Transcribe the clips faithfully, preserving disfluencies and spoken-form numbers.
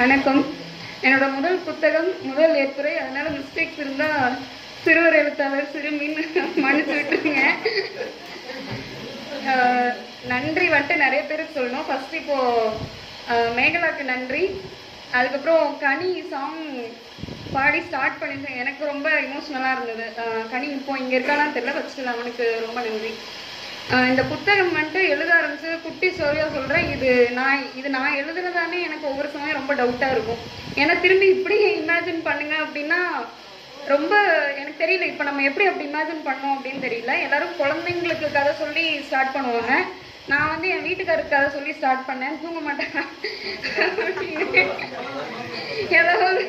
வணக்கம். என்னோட முதல் புத்தகம், முதல் ஏற்புரை. அதனால மிஸ்டேக்ஸ் இருந்தா சிறுவர் எழுத்தாளர் சிறுமின் மன்னிச்சு விட்டுருங்க. நன்றி வந்துட்டு நிறைய பேருக்கு சொல்லணும். ஃபர்ஸ்ட் இப்போ மேகலாக்கு நன்றி. அதுக்கப்புறம் கனி சாங் பாடி ஸ்டார்ட் பண்ணிட்டேன். எனக்கு ரொம்ப இமோஷ்னலாக இருந்தது. கனி இப்போ இங்கே இருக்கானான்னு தெரியல, ஃபஸ்ட்டு அவனுக்கு ரொம்ப நன்றி. இந்த புத்தகம் வந்துட்டு எழுத ஆரம்பிச்சு குட்டி ஸ்டோரியாக சொல்கிறேன். இது நான் இது நான் எழுதுனதானே எனக்கு ஒவ்வொரு சமயம் ரொம்ப டவுட்டாக இருக்கும். ஏன்னா திரும்பி இப்படி இமேஜின் பண்ணுங்க அப்படின்னா ரொம்ப எனக்கு தெரியல. இப்போ நம்ம எப்படி அப்படி இமேஜின் பண்ணோம் அப்படின்னு தெரியல. எல்லாரும் குழந்தைங்களுக்கு கதை சொல்லி ஸ்டார்ட் பண்ணுவாங்க. நான் வந்து என் வீட்டுக்காருக்கு கதை சொல்லி ஸ்டார்ட் பண்ணேன். தூங்க மாட்டேன் ஏதாவது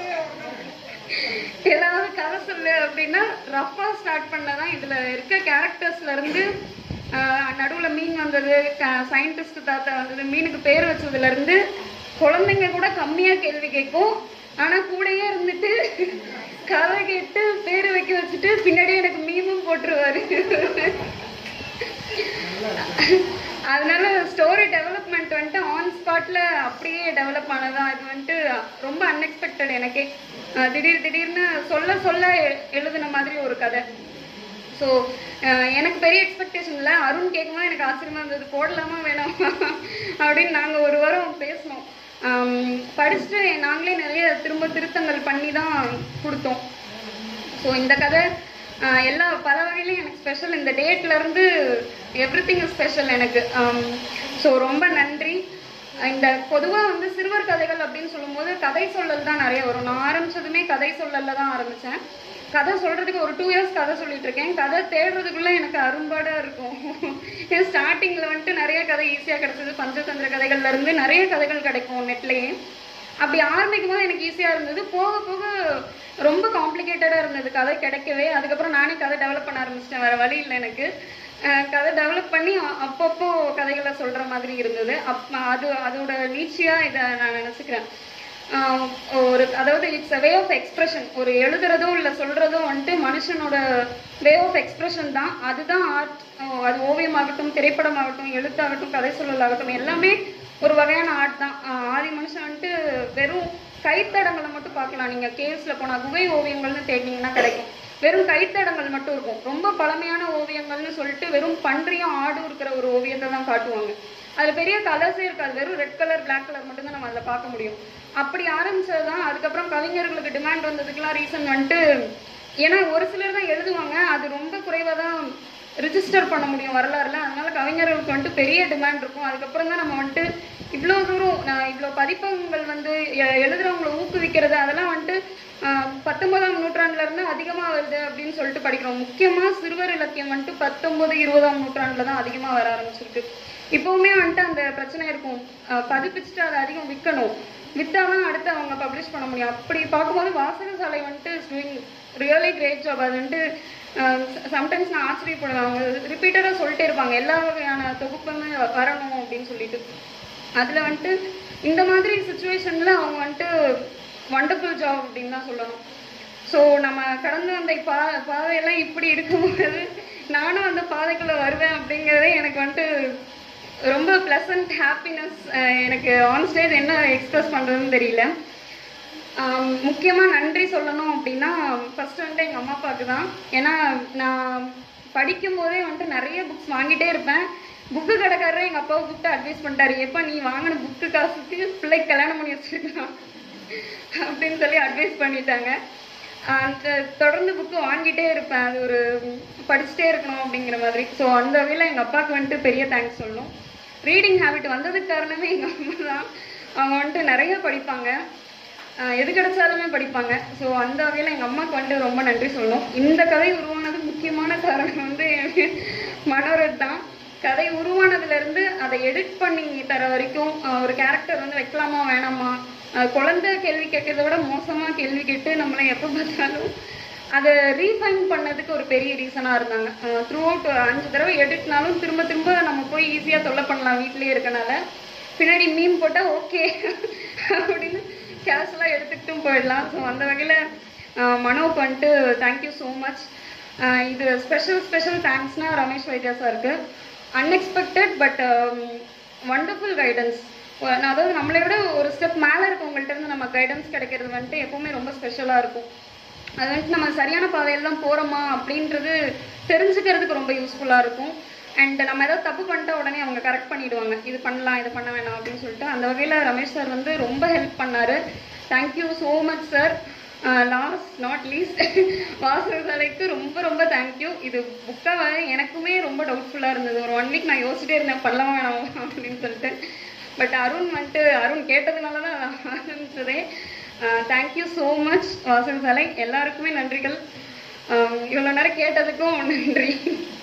ஏதாவது கதை சொல்லு அப்படின்னா ரஃபா ஸ்டார்ட் பண்ணதான். இதுல இருக்க கேரக்டர்ஸ்ல இருந்து நடுவுல மீன் வந்தது, சயின்டிஸ்ட் தாத்தா வந்தது, மீனுக்கு பேர் வச்சதுல இருந்து குழந்தைங்க கூட கம்மியா கேள்வி கேட்கும். ஆனா கூடயே இருந்துட்டு கதை கேட்டு பேரு வைக்க வச்சுட்டு பின்னாடியே எனக்கு மீமும் போட்டுருவாரு. அதனால ஸ்டோரி டெவலப்மெண்ட் வந்துட்டு ஆன் ஸ்பாட்ல அப்படியே டெவலப் ஆனதான். இது வந்துட்டு ரொம்ப அன்எக்ஸ்பெக்டட். எனக்கே திடீர் திடீர்னு சொல்ல சொல்ல எழுதுன மாதிரி ஒரு கதை. ஸோ எனக்கு பெரிய எக்ஸ்பெக்டேஷன் இல்லை. அருண் கேட்கும்போது எனக்கு ஆச்சரியமா இருந்தது, போடலாமா வேணாம் அப்படின்னு நாங்கள் ஒரு வாரம் பேசினோம். படிச்சுட்டு நாங்களே நிறைய திரும்ப திருத்தங்கள் பண்ணி தான் கொடுத்தோம். ஸோ இந்த கதை எல்லா பல வகையிலையும் எனக்கு ஸ்பெஷல். இந்த டேட்ல இருந்து எவ்ரி திங் ஸ்பெஷல் எனக்கு. ஸோ ரொம்ப நன்றி. இந்த பொதுவாக வந்து சிறுவர் கதைகள் அப்படின்னு சொல்லும்போது கதை சொல்லல் தான் நிறைய வரும். நான் ஆரம்பிச்சதுமே கதை சொல்லல தான் ஆரம்பித்தேன். கதை சொல்றதுக்கு ஒரு டூ இயர்ஸ் கதை சொல்லிட்டு இருக்கேன். கதை தேடுறதுக்குள்ள எனக்கு அரும்பாடா இருக்கும். ஏன் ஸ்டார்டிங்ல வந்துட்டு நிறைய கதை ஈஸியா கிடைச்சது. பஞ்சதந்திர கதைகள்ல இருந்து நிறைய கதைகள் கிடைக்கும் நெட்லயே. அப்படி ஆரம்பிக்கும் போது எனக்கு ஈஸியா இருந்தது. போக போக ரொம்ப காம்ப்ளிகேட்டடா இருந்தது, கதை கிடைக்கவே. அதுக்கப்புறம் நானே கதை டெவலப் பண்ண ஆரம்பிச்சிட்டேன். வேற வழி இல்லை எனக்கு. கதை டெவலப் பண்ணி அப்பப்போ கதைகளை சொல்ற மாதிரி இருந்தது. அப் அது அதோட நீட்சியா இதை நான் நினைச்சுக்கிறேன். ஒரு அதாவது it's a way of expression. ஒரு எழுதுறதோ இல்லை சொல்றதோ வந்துட்டு மனுஷனோட வே ஆஃப் எக்ஸ்பிரஷன் தான். அதுதான் ஆர்ட். அது ஓவியமாகட்டும், திரைப்படமாகட்டும், எழுத்தாகட்டும், கதை சொல்லலாகட்டும், எல்லாமே ஒரு வகையான ஆர்ட் தான். ஆதி மனுஷன் வந்துட்டு வெறும் கைத்தடங்களை மட்டும் பார்க்கலாம். நீங்க கேவ்ஸ்ல போனா குகை ஓவியங்கள்னு தேடினீங்கன்னா கிடைக்கும். வெறும் கைத்தடங்கள் மட்டும் இருக்கும். ரொம்ப பழமையான ஓவியங்கள்னு சொல்லிட்டு வெறும் பன்றியும் ஆடும் இருக்கிற ஒரு ஓவியத்தை தான் காட்டுவாங்க. அதுல பெரிய கலர்ஸே இருக்காது. வெறும் ரெட் கலர், பிளாக் கலர் மட்டும் தான் நம்ம அதில் பார்க்க முடியும். அப்படி ஆரம்பிச்சதுதான். அதுக்கப்புறம் கவிஞர்களுக்கு டிமாண்ட் வந்ததுக்கெல்லாம் ரீசன் வந்துட்டு, ஏன்னா ஒரு சிலர் தான் எழுதுவாங்க, அது ரொம்ப குறைவாக தான் ரிஜிஸ்டர் பண்ண முடியும் வரலாறுல. அதனால கவிஞர்களுக்கு வந்துட்டு பெரிய டிமாண்ட் இருக்கும். அதுக்கப்புறம் தான் நம்ம வந்துட்டு இவ்வளோ தூரம் நான் இவ்வளோ பதிப்பகங்கள் வந்து எழுதுறவங்களை ஊக்குவிக்கிறது, அதெல்லாம் வந்துட்டு பத்தொன்பதாம் நூற்றாண்டுல இருந்து அதிகமா வருது அப்படின்னு சொல்லிட்டு படிக்கிறோம். முக்கியமா சிறுவர் இலக்கியம் வந்துட்டு பத்தொன்பது இருபதாம் நூற்றாண்டுல தான் அதிகமா வர ஆரம்பிச்சிருக்கு. இப்பவுமே வந்துட்டு அந்த பிரச்சனை இருக்கும். பதிப்பிச்சுட்டு அதை அதிகம் விற்கணும், வித்தாதான் அடுத்து அவங்க பப்ளிஷ் பண்ண முடியும். அப்படி பார்க்கும்போது வாசகசாலை வந்துட்டு டூயிங் ரியலி கிரேட் ஜாப். அது வந்துட்டு சம்டைம்ஸ் நான் ஆச்சரியப்படுவேன். அவங்க ரிப்பீட்டடாக சொல்லிட்டே இருப்பாங்க எல்லா வகையான தொகுப்புமே வரணும் அப்படின்னு சொல்லிட்டு. அதில் வந்துட்டு இந்த மாதிரி சுச்சுவேஷனில் அவங்க வந்துட்டு வண்டர்ஃபுல் ஜாப் அப்படின்னு தான் சொல்லணும். ஸோ நம்ம கடந்து வந்த பா பாதையெல்லாம் இப்படி இருக்கும்போது நானும் அந்த பாதைக்குள்ளே வருவேன் அப்படிங்கிறதே எனக்கு வந்துட்டு ரொம்ப ப்ளசன்ட் ஹாப்பினஸ். எனக்கு ஆன் ஸ்டேஜ் என்ன எக்ஸ்பிரஸ் பண்ணுறதுன்னு தெரியல. முக்கியமாக நன்றி சொல்லணும் அப்படின்னா ஃபர்ஸ்ட் வந்துட்டு எங்கள் அம்மா அப்பாவுக்கு தான். ஏன்னா நான் படிக்கும் போதே வந்துட்டு நிறைய புக்ஸ் வாங்கிட்டே இருப்பேன். புக்கு கடைக்காரரே எங்கள் அப்பாவை கூப்பிட்டு அட்வைஸ் பண்ணிட்டாரு, எப்போ நீ வாங்கின புக்கு காசுக்கு பிள்ளைக்கு கல்யாணம் பண்ணி வச்சுருக்கலாம் அப்படின்னு சொல்லி அட்வைஸ் பண்ணிட்டாங்க. அந்த தொடர்ந்து புக்கு வாங்கிட்டே இருப்பேன். அது ஒரு படிச்சுட்டே இருக்கணும் அப்படிங்கிற மாதிரி. ஸோ அந்த வகையில் எங்கள் அப்பாவுக்கு வந்துட்டு பெரிய தேங்க்ஸ் சொல்லணும். ரீடிங் ஹேபிட் வந்ததுக்கு காரணமே எங்கள் அம்மா தான். அவங்க வந்துட்டு நிறைய படிப்பாங்க, எது கிடைச்சாலுமே படிப்பாங்க. ஸோ அந்த வகையில் எங்கள் அம்மாவுக்கு வந்துட்டு ரொம்ப நன்றி சொல்லணும். இந்த கதை உருவானது முக்கியமான காரணம் வந்து மனோரத் தான். கதை உருவானதுலேருந்து அதை எடிட் பண்ணி தர வரைக்கும் ஒரு கேரக்டர் வந்து வைக்கலாமா வேணாமா, குழந்தை கேள்வி கேட்கறத விட மோசமாக கேள்வி கேட்டு நம்மளை எப்போ பார்த்தாலும் அதை ரீஃபைன் பண்ணதுக்கு ஒரு பெரிய ரீசனாக இருந்தாங்க. த்ரூ அவுட் அஞ்சு தடவை எடிட்னாலும் திரும்ப திரும்ப நம்ம போய் ஈஸியாக தொல்லை பண்ணலாம் வீட்லேயே இருக்கனால. பின்னாடி மீன் போட்டால் ஓகே அப்படின்னு கேஷுவலாக எடுத்துக்கிட்டும் போயிடலாம். ஸோ அந்த வகையில் மனோக்கு வந்துட்டு தேங்க்யூ ஸோ மச். இது ஸ்பெஷல் ஸ்பெஷல் தேங்க்ஸ்னால் ரமேஷ் வைத்தியா சாருக்கு. Unexpected but wonderful guidance. அதாவது நம்மளை விட ஒரு ஸ்டெப் மேலே இருக்கவங்கள்ட்ட இருந்து நம்ம கைடன்ஸ் கிடைக்கிறது வந்துட்டு எப்பவுமே ரொம்ப ஸ்பெஷலாக இருக்கும். அது வந்துட்டு நம்ம சரியான பாதையில் தான் போகிறோமா அப்படின்றது தெரிஞ்சுக்கிறதுக்கு ரொம்ப யூஸ்ஃபுல்லாக இருக்கும். அண்ட் நம்ம ஏதாவது தப்பு பண்ணிட்டா உடனே அவங்க கரெக்ட் பண்ணிவிடுவாங்க, இது பண்ணலாம் இது பண்ண வேணாம் அப்படின்னு சொல்லிட்டு. அந்த வகையில் ரமேஷ் சார் வந்து ரொம்ப ஹெல்ப் பண்ணார். Thank you so much sir. Last not least வாசக சாலைக்கு ரொம்ப ரொம்ப தேங்க்யூ. இது புக்காக எனக்குமே ரொம்ப டவுட்ஃபுல்லாக இருந்தது. ஒரு ஒன் வீக் நான் யோசிச்சுட்டே இருந்தேன் பண்ணலாம் வேணாம் அப்படின்னு சொல்லிட்டு. பட் அருண் வந்துட்டு அருண் கேட்டதுனால தான் ஆரம்பிச்சதே. தேங்க்யூ ஸோ மச் வாசக சாலை. எல்லாருக்குமே நன்றிகள். இவ்வளோ நேரம் கேட்டதுக்கும் நன்றி.